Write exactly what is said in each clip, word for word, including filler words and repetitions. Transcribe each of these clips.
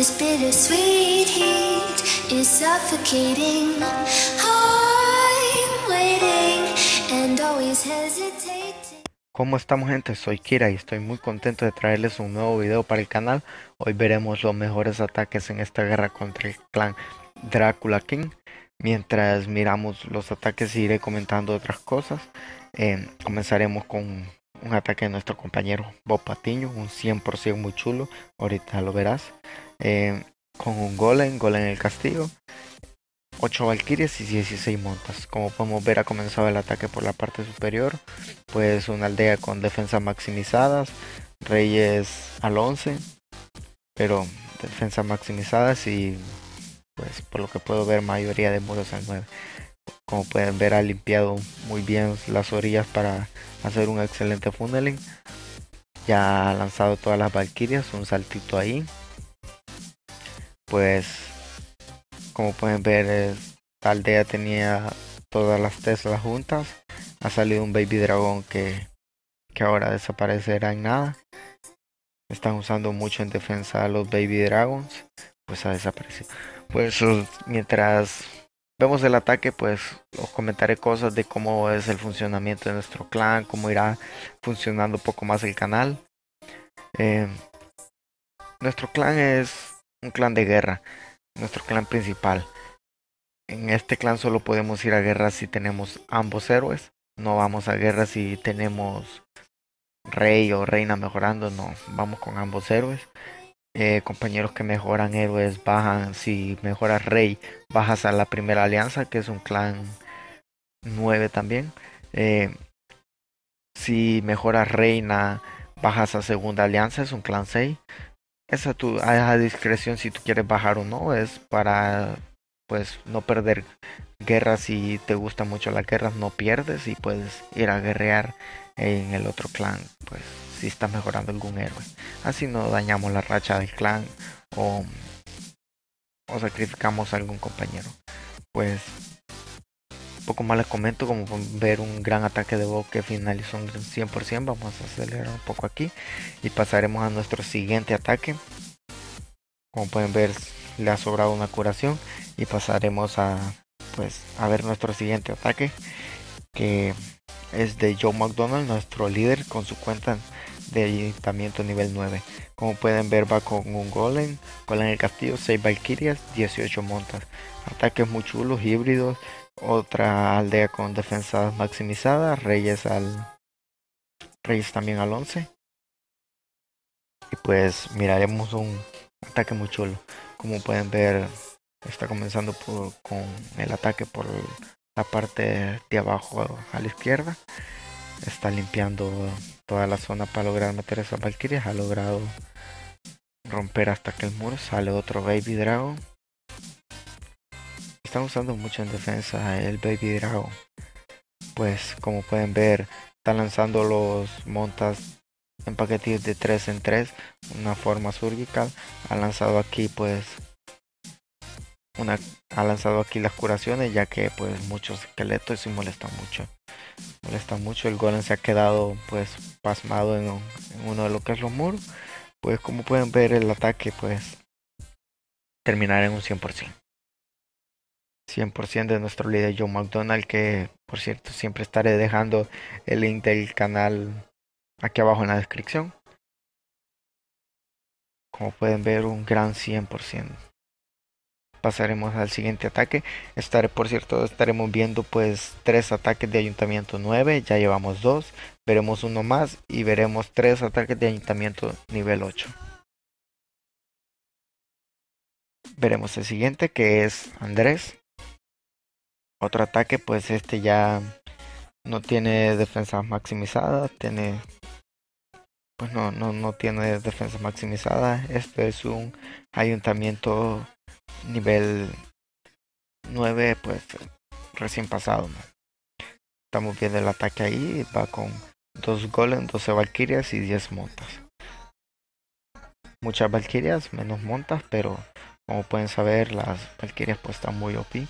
This bittersweet heat is suffocating. I'm waiting and always hesitating. ¿Cómo estamos, gente? Soy Kira y estoy muy contento de traerles un nuevo video para el canal. Hoy veremos los mejores ataques en esta guerra contra el clan Dracula King. Mientras miramos los ataques iré comentando otras cosas. Eh, comenzaremos con un ataque de nuestro compañero Bob Patiño, un cien por ciento muy chulo, ahorita lo verás. Eh, con un golem, golem en el castillo, ocho valquirias y dieciséis montas. Como podemos ver, ha comenzado el ataque por la parte superior, pues una aldea con defensas maximizadas, reyes al once, pero defensas maximizadas y pues por lo que puedo ver mayoría de muros al nueve. Como pueden ver, ha limpiado muy bien las orillas para hacer un excelente funneling. Ya ha lanzado todas las valquirias, un saltito ahí. Pues como pueden ver, esta aldea tenía todas las Teslas juntas. Ha salido un baby dragón que, que ahora desaparecerá en nada. Están usando mucho en defensa a los baby dragons, pues ha desaparecido. Pues mientras vemos el ataque, pues os comentaré cosas de cómo es el funcionamiento de nuestro clan, cómo irá funcionando un poco más el canal. Eh, nuestro clan es un clan de guerra, nuestro clan principal. En este clan solo podemos ir a guerra si tenemos ambos héroes. No vamos a guerra si tenemos rey o reina mejorando, no, vamos con ambos héroes. Eh, compañeros que mejoran héroes bajan. Si mejoras rey, bajas a la primera alianza, que es un clan nueve también. Eh, si mejoras reina, bajas a segunda alianza, es un clan seis. Esa tu a discreción si tú quieres bajar o no, es para pues no perder guerras. Si te gustan mucho las guerras, no pierdes y puedes ir a guerrear en el otro clan, pues si estás mejorando algún héroe. Así no dañamos la racha del clan o, o sacrificamos a algún compañero. Pues poco más les comento. Como pueden ver, un gran ataque de Bob que finalizó un cien por ciento. Vamos a acelerar un poco aquí y pasaremos a nuestro siguiente ataque. Como pueden ver, le ha sobrado una curación y pasaremos a pues a ver nuestro siguiente ataque, que es de Joe McDonald, nuestro líder, con su cuenta de ayuntamiento nivel nueve. Como pueden ver, va con un golem, golem en el castillo, seis valquirias, dieciocho montas. Ataques muy chulos, híbridos. Otra aldea con defensas maximizadas, reyes al reyes también al once. Y pues miraremos un ataque muy chulo. Como pueden ver, está comenzando por, con el ataque por la parte de abajo a la izquierda. Está limpiando toda la zona para lograr meter esas valquirias. Ha logrado romper hasta que el muro. Sale otro baby dragon. Están usando mucho en defensa el baby dragon. Pues como pueden ver, están lanzando los montas en paquetillos de tres en tres, una forma surgical. Ha lanzado aquí pues una ha lanzado aquí las curaciones, ya que pues muchos esqueletos y molestan mucho. Molesta mucho. El golem se ha quedado pues pasmado en, en uno de lo que es los muros. Pues como pueden ver, el ataque pues terminará en un cien por ciento. cien por ciento de nuestro líder Joe McDonald, que por cierto siempre estaré dejando el link del canal aquí abajo en la descripción. Como pueden ver, un gran cien por ciento. Pasaremos al siguiente ataque. Estaré, por cierto, estaremos viendo pues tres ataques de ayuntamiento nueve. Ya llevamos dos. Veremos uno más y veremos tres ataques de ayuntamiento nivel ocho. Veremos el siguiente, que es Andrés. Otro ataque, pues este ya no tiene defensa maximizada. Tiene pues no, no, no tiene defensa maximizada. Este es un ayuntamiento nivel nueve, pues recién pasado, ¿no? Estamos viendo el ataque ahí. Va con dos golems, doce valquirias y diez montas. Muchas valquirias, menos montas, pero como pueden saber, las valquirias pues están muy O P.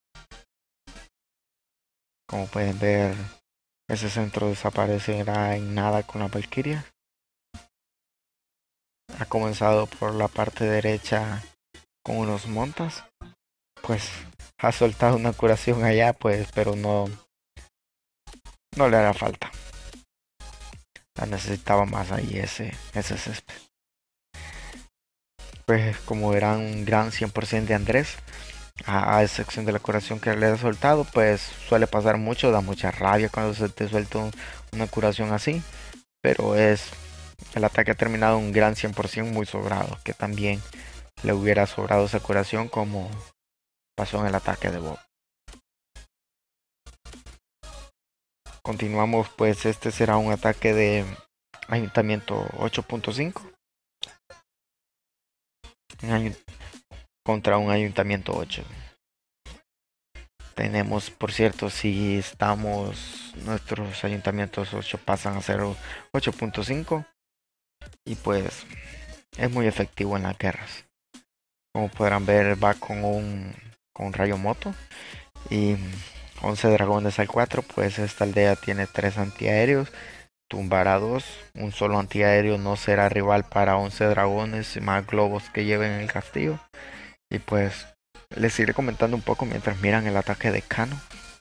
Como pueden ver, ese centro desaparecerá en nada con las valquirias. ha comenzado por la parte derecha con unos montas. Pues ha soltado una curación allá, pues, pero no, no le hará falta. La necesitaba más ahí ese, ese césped. Pues como verán, un gran cien por ciento de Andrés. A, a excepción de la curación que le ha soltado, pues suele pasar mucho, da mucha rabia cuando se te suelta un, una curación así. Pero es el ataque ha terminado un gran cien por ciento muy sobrado, que también le hubiera sobrado esa curación como pasó en el ataque de Bob. Continuamos, pues este será un ataque de ayuntamiento ocho punto cinco contra un ayuntamiento ocho. Tenemos, por cierto, si estamos, nuestros ayuntamientos ocho pasan a ser ocho punto cinco y pues es muy efectivo en las guerras. Como podrán ver, va con un, con un rayo moto y once dragones al cuatro. Pues esta aldea tiene tres antiaéreos, tumbará dos, un solo antiaéreo no será rival para once dragones y más globos que lleven en el castillo. Y pues les iré comentando un poco mientras miran el ataque de Cano.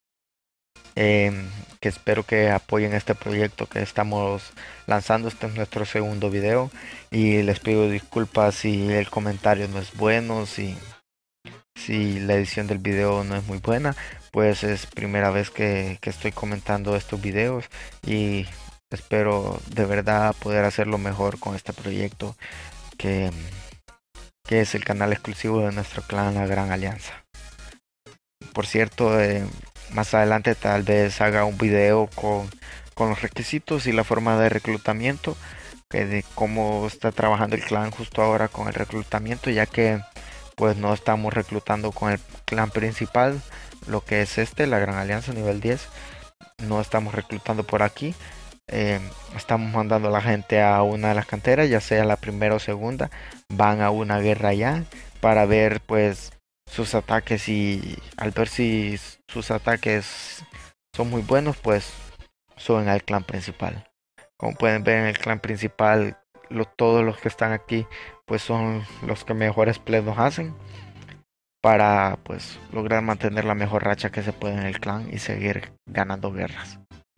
Eh, que espero que apoyen este proyecto que estamos lanzando. Este es nuestro segundo video y les pido disculpas si el comentario no es bueno, si, si la edición del video no es muy buena, pues es primera vez que, que estoy comentando estos videos y espero de verdad poder hacerlo mejor con este proyecto que, que es el canal exclusivo de nuestro clan La Gran Alianza. Por cierto, eh, más adelante tal vez haga un video con, con los requisitos y la forma de reclutamiento, que de cómo está trabajando el clan justo ahora con el reclutamiento, ya que pues no estamos reclutando con el clan principal, lo que es este, la Gran Alianza nivel diez. No estamos reclutando por aquí. Eh, estamos mandando a la gente a una de las canteras, ya sea la primera o segunda. Van a una guerra ya para ver pues sus ataques, y al ver si sus ataques son muy buenos, pues suben al clan principal. Como pueden ver, en el clan principal lo, todos los que están aquí pues son los que mejores plays nos hacen para pues lograr mantener la mejor racha que se puede en el clan y seguir ganando guerras.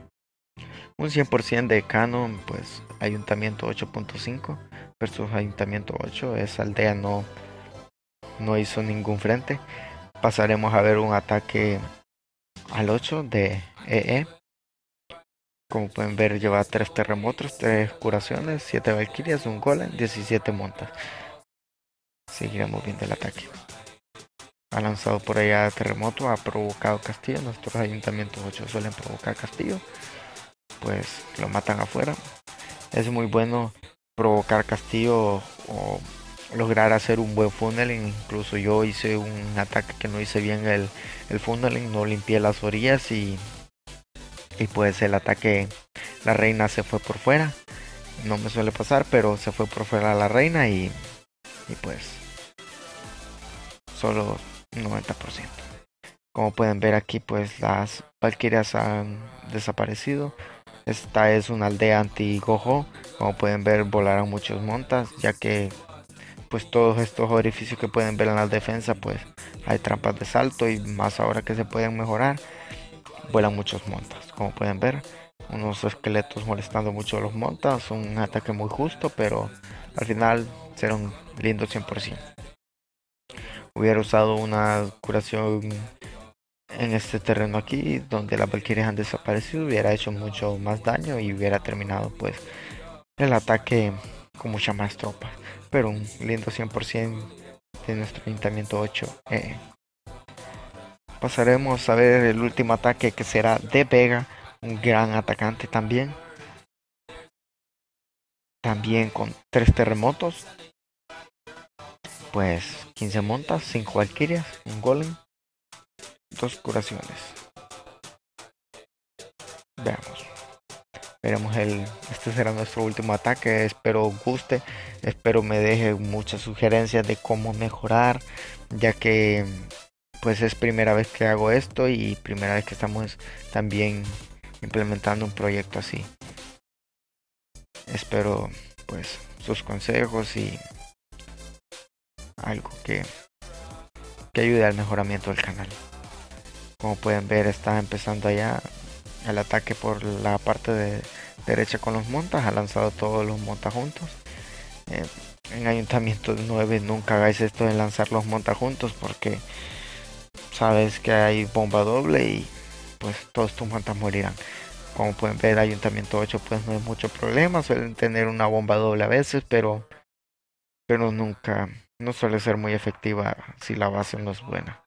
Un cien por ciento de canon, pues ayuntamiento ocho punto cinco versus ayuntamiento ocho. Esa aldea no no hizo ningún frente. Pasaremos a ver un ataque al ocho de E E. Como pueden ver, lleva tres terremotos, tres curaciones, siete valquirias, un golem, diecisiete montas. Seguiremos viendo el ataque. Ha lanzado por allá terremoto, ha provocado castillo. Nuestros ayuntamientos ocho suelen provocar castillo, pues lo matan afuera. Es muy bueno provocar castillo o lograr hacer un buen funneling. Incluso yo hice un ataque que no hice bien el, el funneling, no limpié las orillas y, y pues el ataque, la reina se fue por fuera. No me suele pasar, pero se fue por fuera la reina y, y pues solo noventa por ciento. Como pueden ver aquí, pues las valquirias han desaparecido. Esta es una aldea anti-gojo. Como pueden ver, volaron muchos montas, ya que pues todos estos orificios que pueden ver en la defensa, pues hay trampas de salto, y más ahora que se pueden mejorar, vuelan muchos montas. Como pueden ver, unos esqueletos molestando mucho a los montas, un ataque muy justo, pero al final será un lindo cien por ciento. Hubiera usado una curación en este terreno aquí, donde las valquirias han desaparecido, hubiera hecho mucho más daño y hubiera terminado pues el ataque con mucha más tropas. Pero un lindo cien por ciento de nuestro ayuntamiento ocho. Eh. Pasaremos a ver el último ataque, que será de Vega, un gran atacante también. También con tres terremotos. Pues quince montas, cinco valquirias, un golem, dos curaciones. Veamos. Veremos el, este será nuestro último ataque. Espero guste, espero me deje muchas sugerencias de cómo mejorar, ya que pues es primera vez que hago esto y primera vez que estamos también implementando un proyecto así. Espero pues sus consejos y algo que, que ayude al mejoramiento del canal. Como pueden ver, está empezando allá el ataque por la parte de derecha con los montas. Ha lanzado todos los montas juntos. Eh, en Ayuntamiento nueve nunca hagáis esto de lanzar los montas juntos, porque sabes que hay bomba doble y pues todos tus montas morirán. Como pueden ver, Ayuntamiento ocho pues no hay mucho problema. Suelen tener una bomba doble a veces, pero pero nunca, no suele ser muy efectiva si la base no es buena.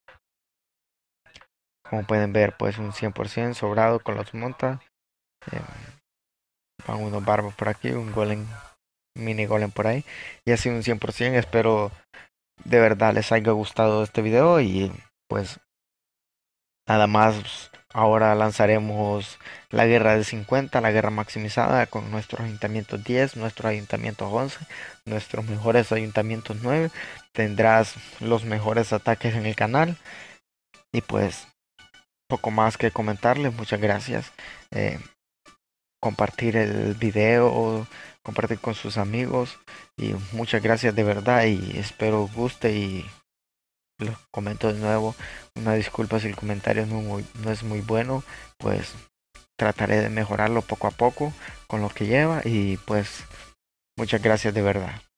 Como pueden ver, pues un cien por ciento sobrado con los montas. Eh, van unos barbos por aquí, un golem, mini golem por ahí. Y así un cien por ciento. Espero de verdad les haya gustado este video. Y pues nada más, ahora lanzaremos la guerra de cincuenta, la guerra maximizada con nuestros ayuntamientos diez, nuestros ayuntamientos once, nuestros mejores ayuntamientos nueve. Tendrás los mejores ataques en el canal. Y pues poco más que comentarles. Muchas gracias. Eh, compartir el video, compartir con sus amigos. Y muchas gracias de verdad. Y espero os guste. Y los comento de nuevo. Una disculpa si el comentario no, muy, no es muy bueno. Pues trataré de mejorarlo poco a poco con lo que lleva. Y pues muchas gracias de verdad.